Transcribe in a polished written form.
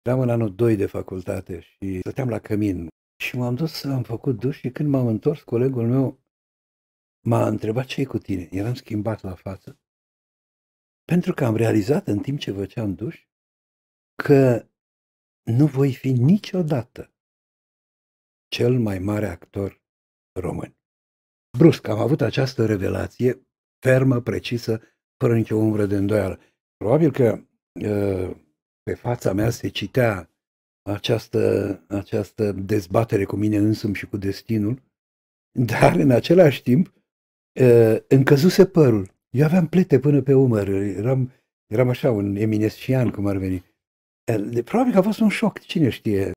Eram în anul 2 de facultate și stăteam la cămin și m-am dus să am făcut duș și când m-am întors, colegul meu m-a întrebat ce-i cu tine. Eram schimbat la față pentru că am realizat în timp ce făceam duș că nu voi fi niciodată cel mai mare actor român. Brusc am avut această revelație fermă, precisă, fără nicio umbră de îndoială. Probabil că pe fața mea se citea această dezbatere cu mine însumi și cu destinul, dar în același timp îmi căzuse părul. Eu aveam plete până pe umăr, eram așa un eminescian, cum ar veni. Probabil că a fost un șoc, cine știe.